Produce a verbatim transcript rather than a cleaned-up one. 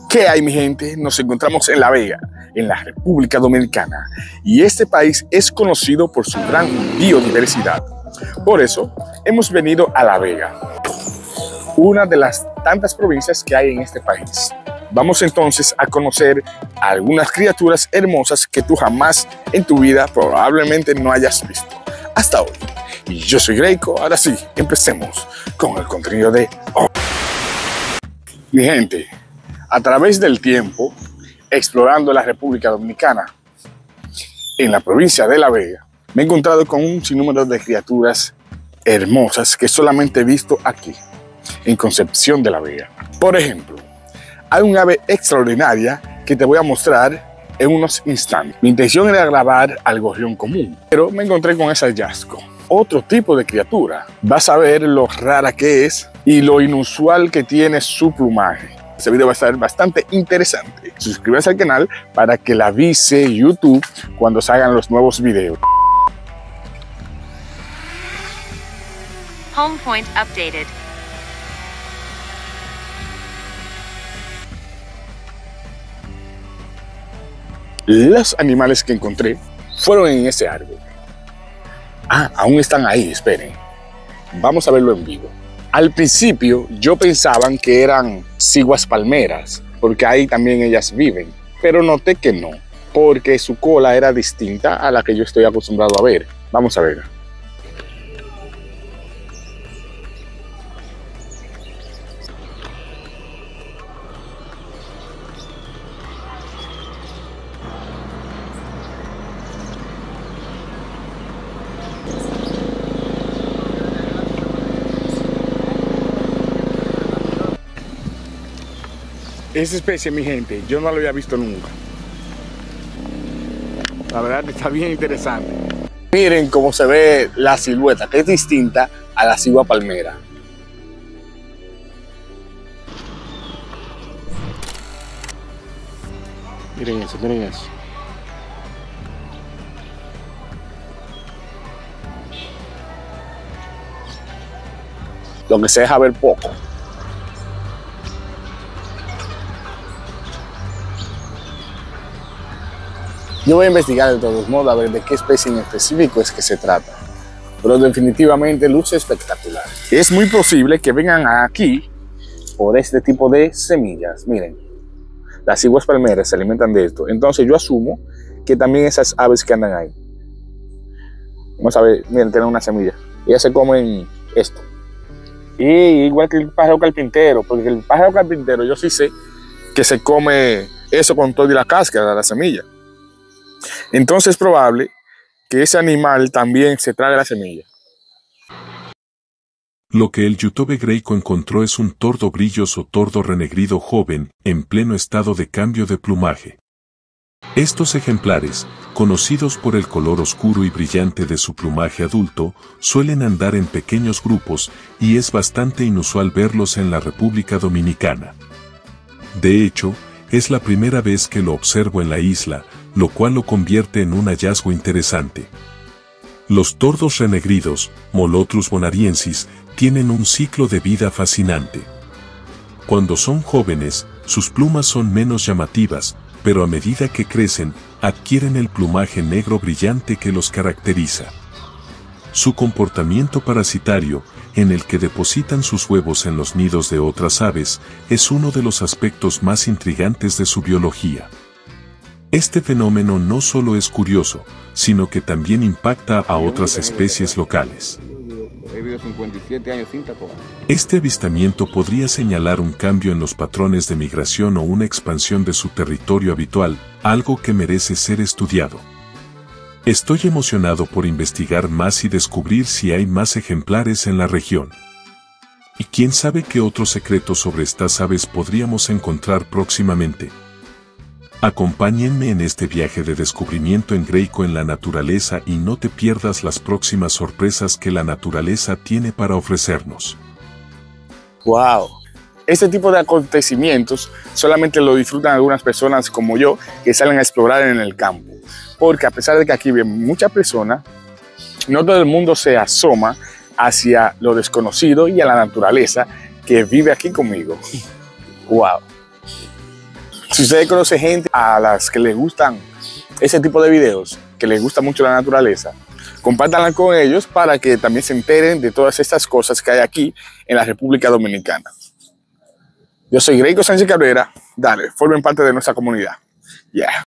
¿Qué hay, mi gente? Nos encontramos en La Vega, en la República Dominicana, y este país es conocido por su gran biodiversidad. Por eso, hemos venido a La Vega, una de las tantas provincias que hay en este país. Vamos entonces a conocer a algunas criaturas hermosas que tú jamás en tu vida probablemente no hayas visto hasta hoy. Y yo soy Greiko. Ahora sí, empecemos con el contenido de hoy. Mi gente, a través del tiempo, explorando la República Dominicana, en la provincia de La Vega, me he encontrado con un sinnúmero de criaturas hermosas que solamente he visto aquí, en Concepción de La Vega. Por ejemplo, hay un ave extraordinaria que te voy a mostrar en unos instantes. Mi intención era grabar al gorrión común, pero me encontré con ese hallazgo. Otro tipo de criatura. Vas a ver lo rara que es y lo inusual que tiene su plumaje. Este video va a estar bastante interesante. Suscríbete al canal para que le avise YouTube cuando salgan los nuevos videos. Home point updated. Los animales que encontré fueron en ese árbol. Ah, aún están ahí, esperen. Vamos a verlo en vivo. Al principio yo pensaba que eran ciguas palmeras, porque ahí también ellas viven, pero noté que no, porque su cola era distinta a la que yo estoy acostumbrado a ver. Vamos a ver. Esa especie, mi gente, yo no la había visto nunca. La verdad está bien interesante. Miren cómo se ve la silueta, que es distinta a la cigua palmera. Miren eso, miren eso. Lo que se deja ver poco. Yo voy a investigar de todos modos a ver de qué especie en específico es que se trata, pero definitivamente luce espectacular. Es muy posible que vengan aquí por este tipo de semillas. Miren, las ciguas palmeras se alimentan de esto, entonces yo asumo que también esas aves que andan ahí. Vamos a ver, miren, tienen una semilla. Ellas se comen esto. Y igual que el pájaro carpintero, porque el pájaro carpintero yo sí sé que se come eso con todo y la cáscara de la semilla. Entonces es probable que ese animal también se trague la semilla. Lo que el youtuber Greiko encontró es un tordo brilloso tordo renegrido joven, en pleno estado de cambio de plumaje. Estos ejemplares, conocidos por el color oscuro y brillante de su plumaje adulto, suelen andar en pequeños grupos y es bastante inusual verlos en la República Dominicana. De hecho, es la primera vez que lo observo en la isla, lo cual lo convierte en un hallazgo interesante. Los tordos renegridos, Molotrus bonariensis, tienen un ciclo de vida fascinante. Cuando son jóvenes, sus plumas son menos llamativas, pero a medida que crecen, adquieren el plumaje negro brillante que los caracteriza. Su comportamiento parasitario, en el que depositan sus huevos en los nidos de otras aves, es uno de los aspectos más intrigantes de su biología. Este fenómeno no solo es curioso, sino que también impacta a otras especies locales. Este avistamiento podría señalar un cambio en los patrones de migración o una expansión de su territorio habitual, algo que merece ser estudiado. Estoy emocionado por investigar más y descubrir si hay más ejemplares en la región. Y quién sabe qué otros secretos sobre estas aves podríamos encontrar próximamente. Acompáñenme en este viaje de descubrimiento en Greiko en la naturaleza y no te pierdas las próximas sorpresas que la naturaleza tiene para ofrecernos. ¡Wow! Este tipo de acontecimientos solamente lo disfrutan algunas personas como yo que salen a explorar en el campo. Porque a pesar de que aquí viven muchas personas, no todo el mundo se asoma hacia lo desconocido y a la naturaleza que vive aquí conmigo. ¡Wow! Si ustedes conocen gente a las que les gustan ese tipo de videos, que les gusta mucho la naturaleza, compártanla con ellos para que también se enteren de todas estas cosas que hay aquí en la República Dominicana. Yo soy Greico Sánchez Cabrera. Dale, formen parte de nuestra comunidad. Yeah.